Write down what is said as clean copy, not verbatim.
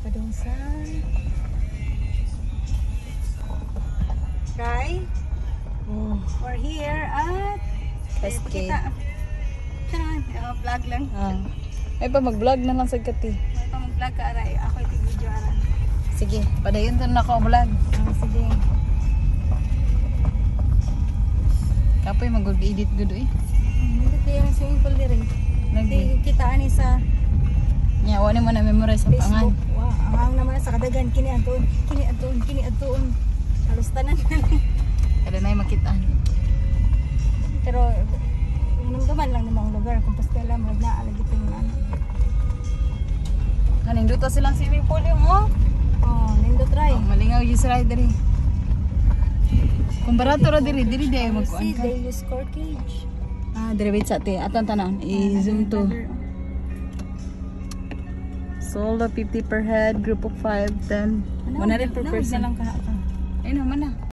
Padungsan. Kay, we're here at Cascade. Vlog lang. Ay pa mag-vlog na lang sa kati. May pa mag-vlog ka aray. Ako ito video aray. Sige, padayon to na ako vlog. Sige. Kapoy mag-edit gud eh. Hindi tayo yung swimming pool din. Lagi. Kitaan ni sa Nya wala mo na memorize ang pangan. Facebook. Wow, ang naman sa kadagan. Kini atuon. Halos tanan. Kada na makitaan. Pero nunggaman lang namang lugar. Kung pastela, marag na alagit yung ano. Kaning duto silang swimming pool yung oh. Nindo try. Malingaw yung sila diri. Kung barato ra diri di ay magkuan See, ka. they use core cage. Diri wait sa ti. Atong tanan. I-zoom to. Solo 50 per head, group of 5, 10. 100 per person. Na lang ka. Ay naman na.